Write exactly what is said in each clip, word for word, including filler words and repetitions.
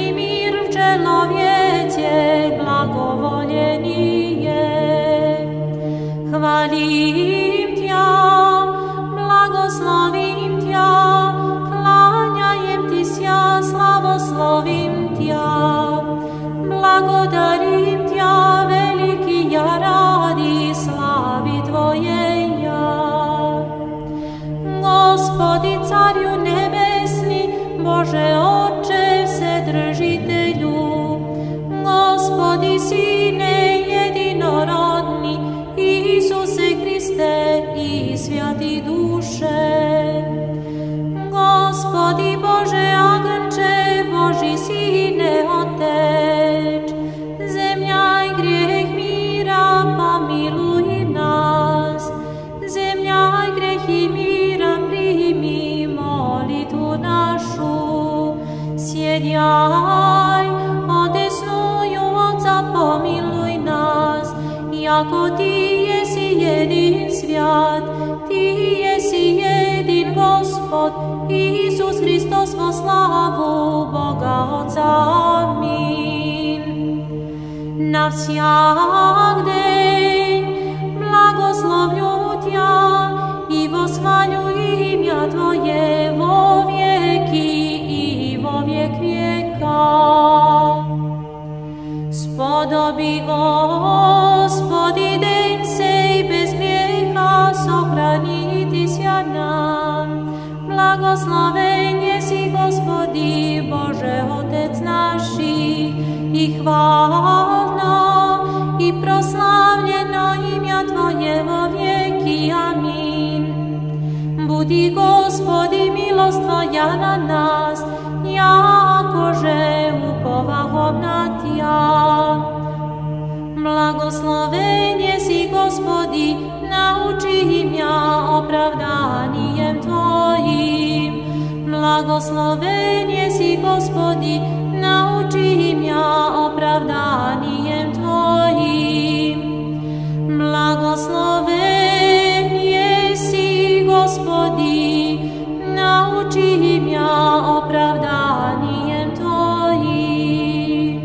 i mir w człowiecie blagowoljeni je. Chvalim Tja, blagoslovim Tja, klanjajem Ti sja, slavoslovim Tja. Blagodarim Tja, veliki ja radi slavi Tvoje ja. Gospodi carju nebesni, Bože Oče vsedržitelju, Gospodi Sine jedinorodni, Isuse Hriste i svjati duše. Gospodi Bože Agnče, Boži Sine Oteč, zemlja i grijeh mira pomiluj nas, zemlja i grijeh i mira primi molitvu našu. Sjedjaj odesnuju Otca, pomiluj nas, jako Ti jesi jedin svjat, Ti jesi jedin Gospod, Isus Hristos vo slavu Boga Oca. Amin. Na всяк день благословлю Тя и восхвалю имя Твое во веки и во век века. Сподоби, Господи, день сей без греха сохранитеся нам. Благословен еси, Господи, Боже Отец наши, и хвално, и прославljeno имя Твое во веки. Амин. Буди, Господи, милост Твоя на нас, якоже уповахом на Тя. Благословен еси, Господи, научи мя оправданием Твоим. Благословен еси, Господи, научи мя оправданием Твоим. Благословен еси, Господи, научи мя оправданием Твоим.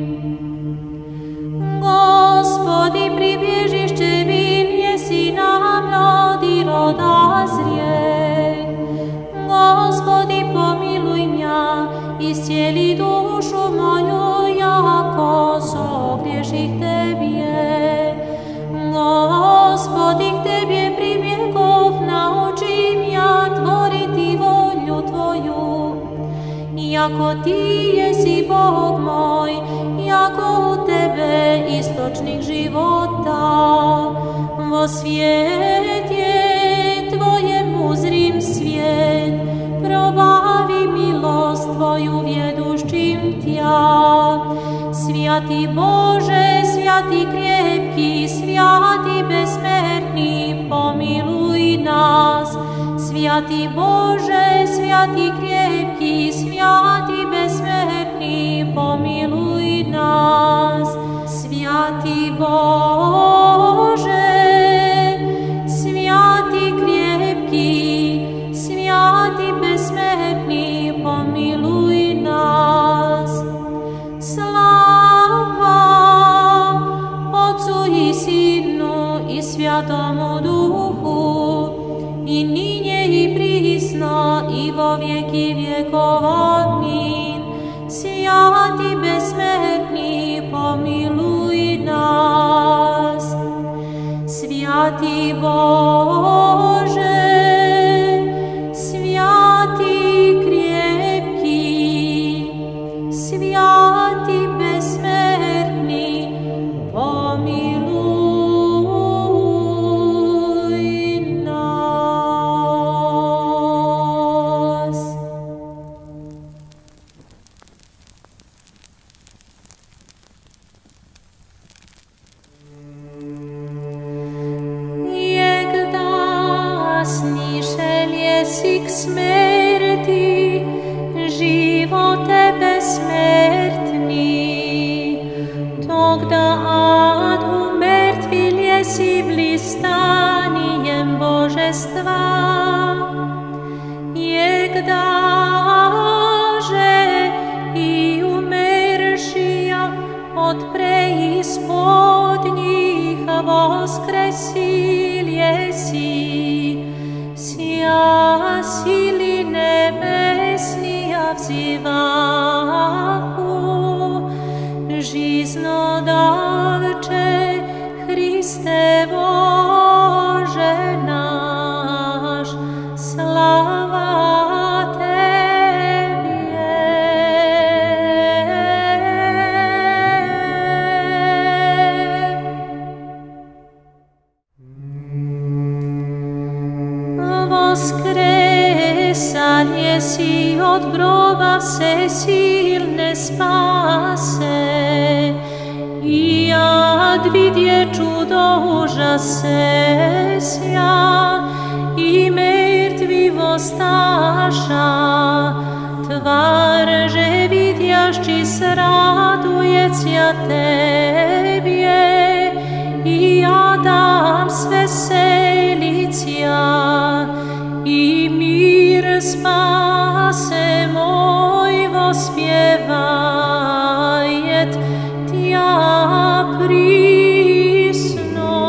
Господи, прибежище мир еси нам, роди рода зрей. Господи, помилуй мя, исцели душу мою, яко согреших Тебе. Господи, к Тебе прибегов, научи мя творити волю Твою. Яко Ти еси Бог мой, яко у Тебе источник живота. Во свете Твоем узрим свет, пробави милост Твою ведущим Тя. Святый Боже, святый крепкий, святый бессмертный, помилуй нас. Святый Боже, святый крепкий, святый бессмертный, помилуй нас. Святый Боже, святый крепкий, святый бессмертный, помилуй нас. Слава Отцу и Сыну и Святому Духу, и ныне и присно, и во веки веков. Аминь. Святый бессмертный, помилуй нас. Святый Боже, святый крепкий, святый бессмертный, помилуй нас. Егда снишел еси к смерти, животе бессмертный, тогда ад умертвил еси блистанием божества. Егда же и умер od groba vsesilne spase, i jad vidje čudo užasesja, i mrtvi vostaša, tvarže vidjašći se radujecja Tebje, i Adam sve selicja, i mir spase moj vospjevajet Tja prisno.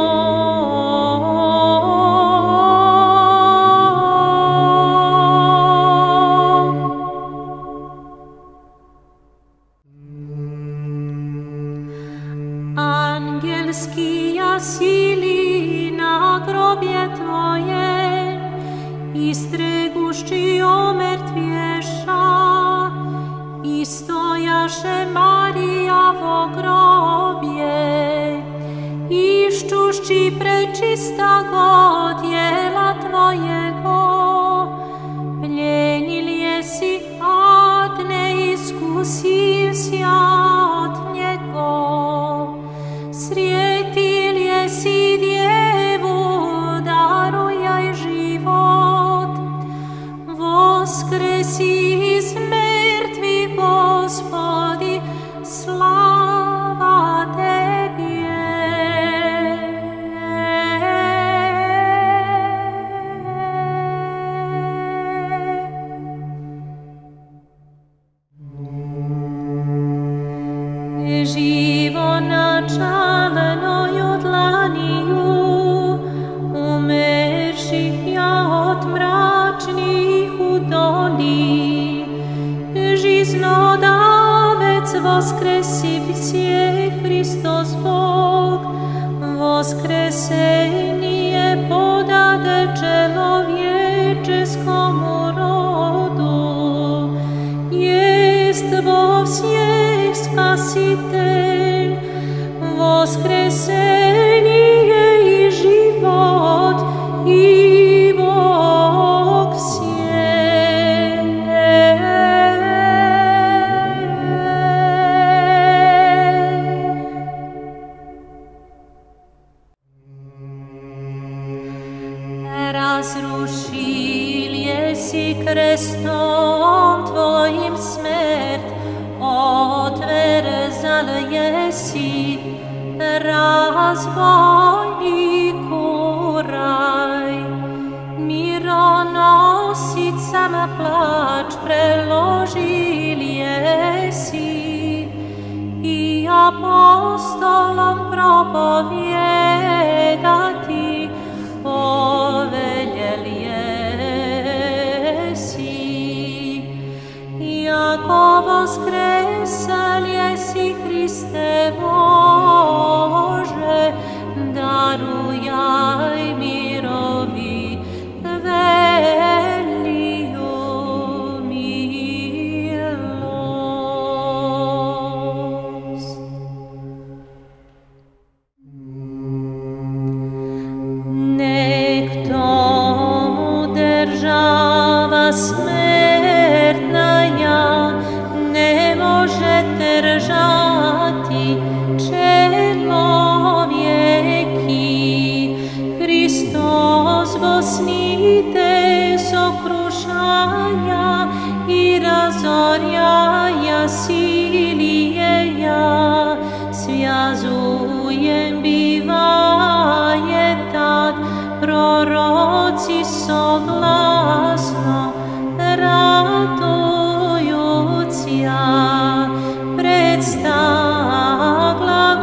Angelskija sili na grobje Tvoje, istregušći omrtvješa, i stojaše Marijavo grobje, iščušći prečista go tijela Tvojego, pljenil jesi, ad ne iskusiv sja od njego, srijetil jesi djevu, darujaj život, voskresi iz mrtvih, Gospodi, slava Tebje. Živo načalnoj dlaniju, umerših ja od mračnih udoni, žiznodavec voskresivicie Hristos Bog, voskresenije podade čelovječeskomu rodu, jest vo всех Spasitelj, voskresenije i život i Bog всех. Razrušil jesi krestom Tvojim smrt, otvrzal jesi razbojniku raj, mironosicama plač preložil jesi, i apostolom propovijedati poveljel jesi, jako voskresal jesi, Hriste Bože, darujaj mirovi veliju milost. Nek tomu država smrtna ja ne može držati čelovjeki. Hristos vosnite sokrušaja i razorjaja silije ja, svjazujem bivaje tad proroci soglasno ratujucija, predsta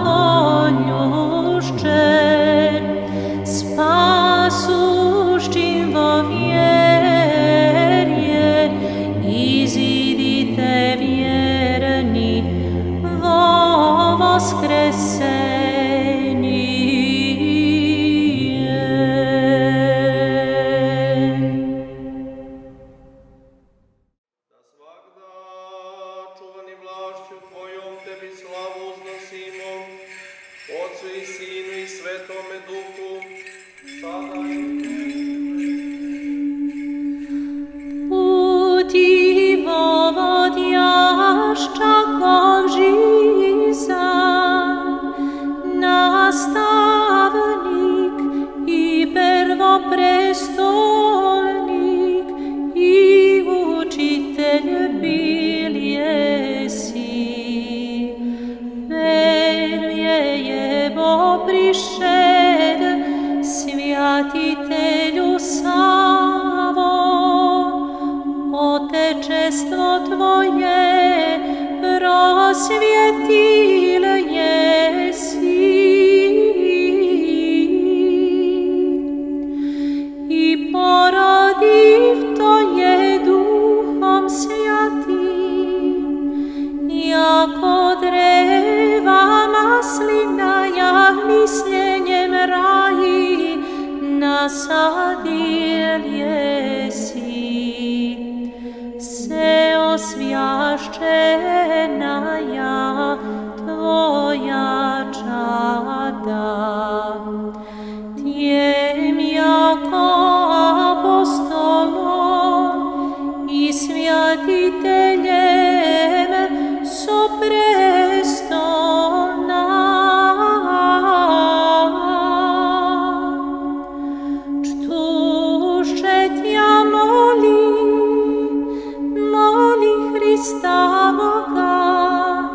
glagoljušće, spasušćim vo vjerje, izidite vjerni vo voskresenje. Отцу и Сину и Святому Духу, sada i Uti prišed, svjatitelju Savo, Otečestvo Tvoje prosvjetil jesi. I porodiv to je Duhom Svatim, jako dreva maslina javni sljenjem raji nasadil jesi. Se osvjašćena ja Tvoja čada, Tjem jako apostolom i svjatiteljem soprestolna. Čtuše Tja moli, moli Hrista Boga,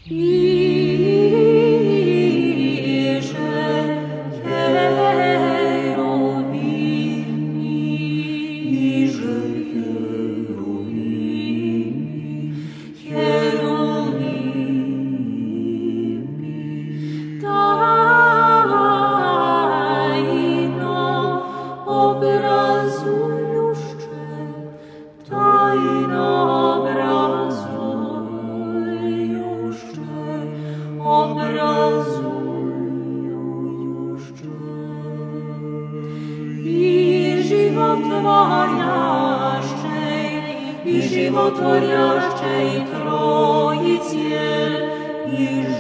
Животворящей Троице, и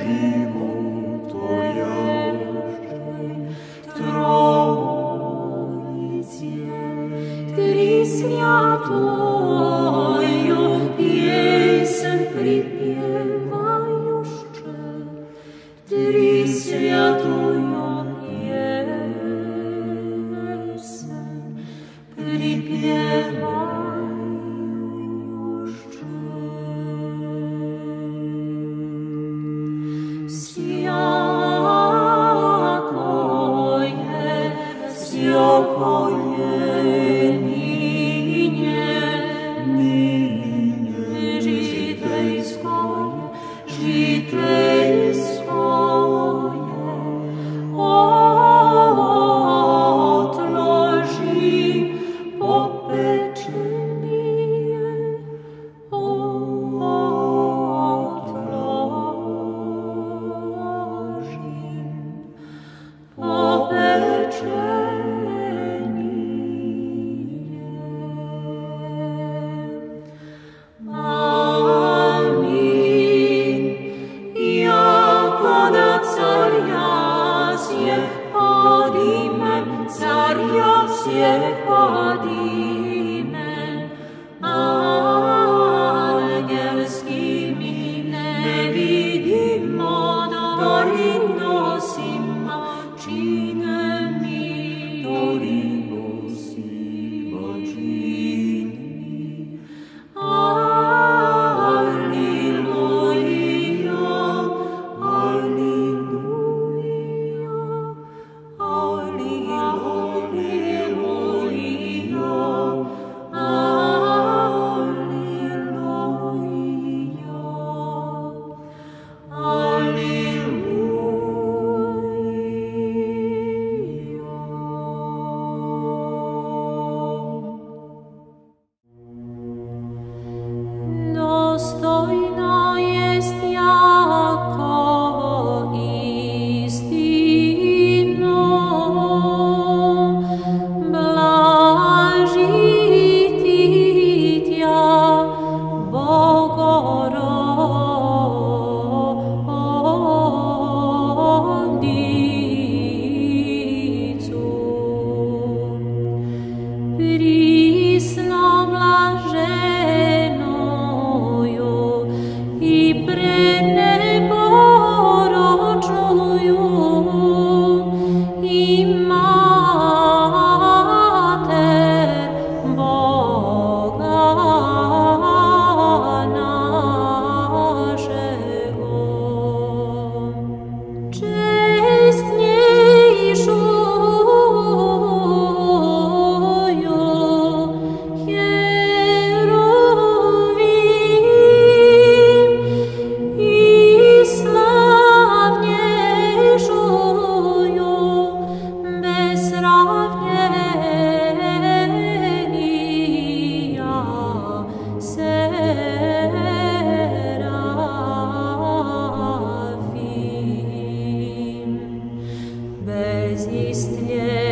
животворящей Троице, Три святою песен припевающей, Три святую песен припевающей. Bezistnie